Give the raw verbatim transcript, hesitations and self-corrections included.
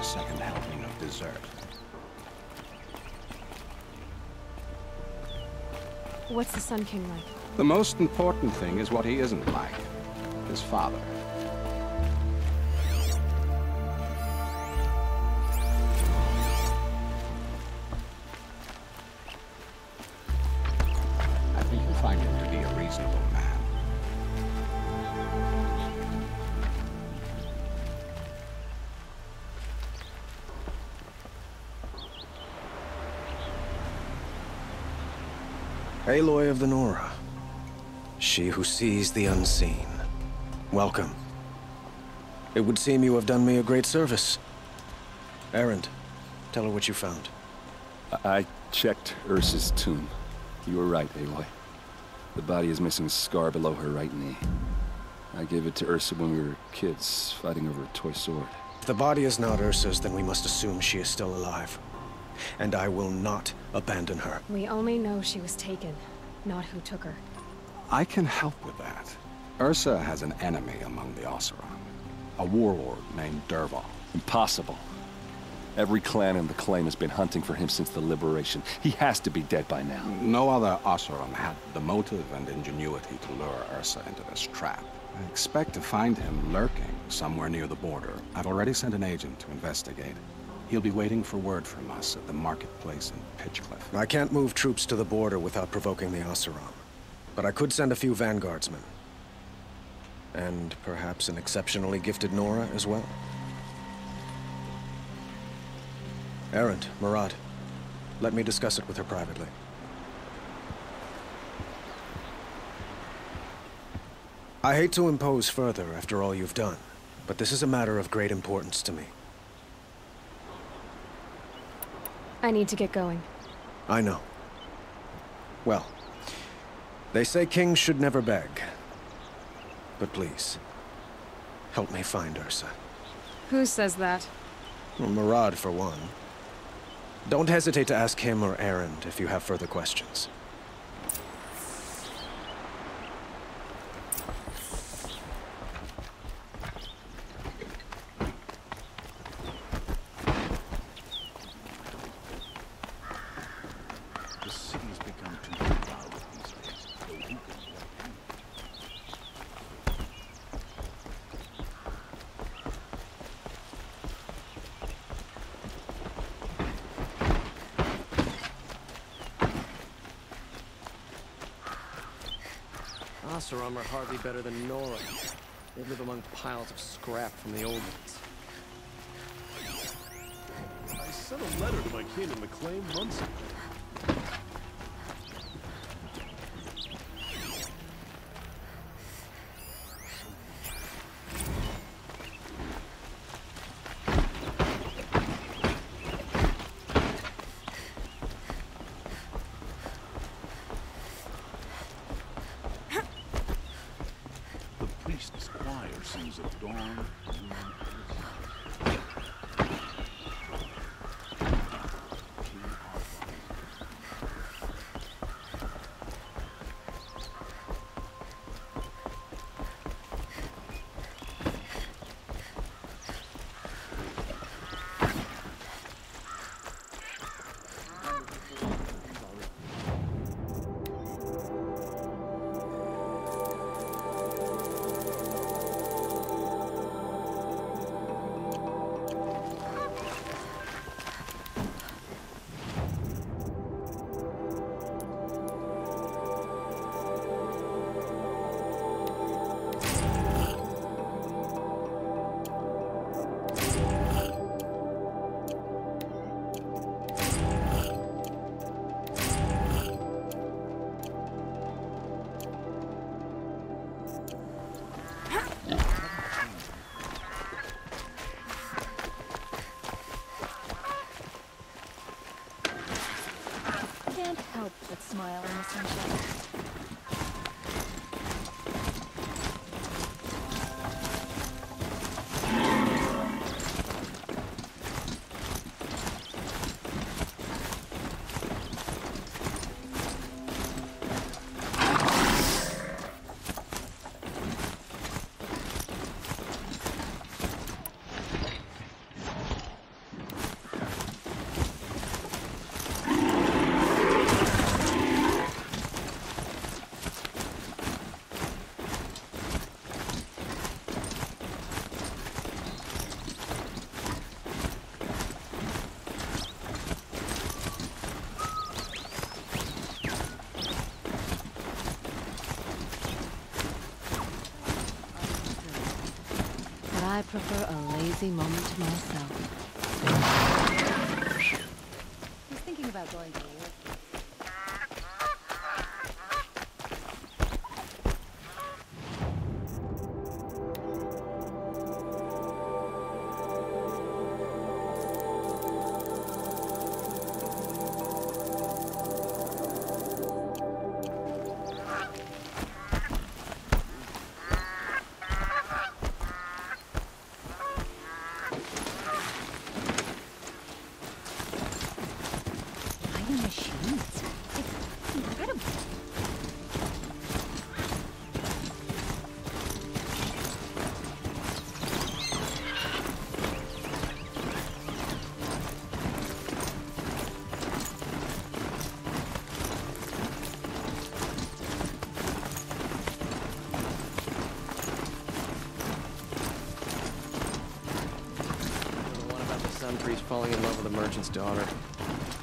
second helping of dessert. What's the Sun King like? The most important thing is what he isn't like. His father. I think you'll find him to be a reasonable man. Aloy of the Nora. She who sees the unseen. Welcome. It would seem you have done me a great service. Erend, tell her what you found. I checked Ursa's tomb. You were right, Aloy. The body is missing a scar below her right knee. I gave it to Ursa when we were kids, fighting over a toy sword. If the body is not Ursa's, then we must assume she is still alive. And I will not abandon her. We only know she was taken, not who took her. I can help with that. Ursa has an enemy among the Oseram. A warlord named Dervahl. Impossible. Every clan in the claim has been hunting for him since the liberation. He has to be dead by now. No other Oseram had the motive and ingenuity to lure Ursa into this trap. I expect to find him lurking somewhere near the border. I've already sent an agent to investigate. He'll be waiting for word from us at the marketplace in Pitchcliff. I can't move troops to the border without provoking the Oseram. But I could send a few vanguardsmen. And perhaps an exceptionally gifted Nora as well. Erend, Murad, let me discuss it with her privately. I hate to impose further after all you've done, but this is a matter of great importance to me. I need to get going. I know. Well, they say kings should never beg. But please, help me find Ursa. Who says that? Well, Murad, for one. Don't hesitate to ask him or Erend if you have further questions. Oseram are hardly better than Nora. They live among piles of scrap from the old ones. I sent a letter to my kin in the claim months ago. Seems at dawn. Can't help but smile in the sunshine. prefer a lazy moment to myself. He's thinking about going to work. Sun priest falling in love with a merchant's daughter.